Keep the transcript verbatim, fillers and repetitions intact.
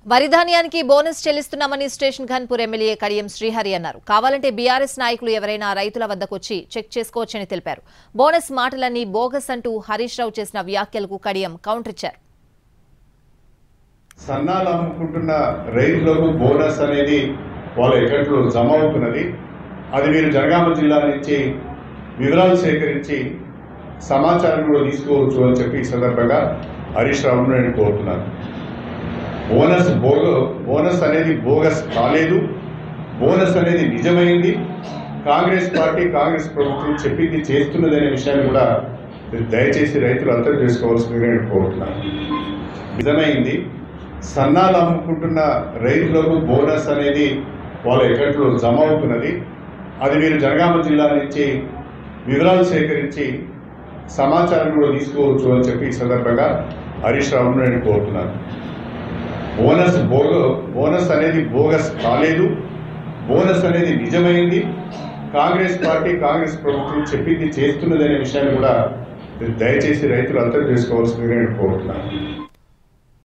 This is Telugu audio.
వరి ధాన్యానికి బోనస్ చెల్లిస్తున్నామని స్టేషన్ ఘన్పూర్ ఎమ్మెల్యే కడియం శ్రీహరి అన్నారు. కావాలంటే బీఆర్ఎస్ నాయకులు ఎవరైనా రైతుల వద్దకొచ్చి చెక్ చేసుకోవచ్చని తెలిపారు. బోనస్ మాటలన్నీ బోగస్ అంటూ హరీష్ రావు చేసిన వ్యాఖ్యలకు కడియం కౌంటర్ ఇచ్చారు. సన్నాలు అమ్ముకుంటున్న రైతులకు బోనస్ అనేది వాళ్ళ అకౌంట్లో జమ అవుతున్నది. అది మీరు జనగామ జిల్లా నుంచి వివరాలు సేకరించి సమాచారం కూడా తీసుకోవచ్చు అని చెప్పి ఈ సందర్భంగా హరీష్ రావును నేను కోరుతున్నాను. బోనస్ బోగ బోనస్ అనేది బోగస్ కాలేదు. బోనస్ అనేది నిజమైంది. కాంగ్రెస్ పార్టీ కాంగ్రెస్ ప్రభుత్వం చెప్పింది చేస్తున్నది అనే విషయాన్ని కూడా దయచేసి రైతులు అర్థం చేసుకోవాల్సిందిగా నేను కోరుతున్నాను. నిజమైంది. సన్నాలు అమ్ముకుంటున్న రైతులకు బోనస్ అనేది వాళ్ళ అకౌంట్లో జమ అవుతున్నది. అది మీరు జనగామ జిల్లా నుంచి వివరాలు సేకరించి సమాచారం కూడా తీసుకోవచ్చు అని చెప్పి ఈ సందర్భంగా హరీష్ రావును నేను కోరుతున్నాను. బోనస్ బోగ బోనస్ అనేది బోగస్ కాలేదు. బోనస్ అనేది నిజమైంది. కాంగ్రెస్ పార్టీ కాంగ్రెస్ ప్రభుత్వం చెప్పింది చేస్తున్నది అనే విషయాన్ని కూడా దయచేసి రైతులు అర్థం చేసుకోవాల్సిందిగా నేను కోరుతున్నాను.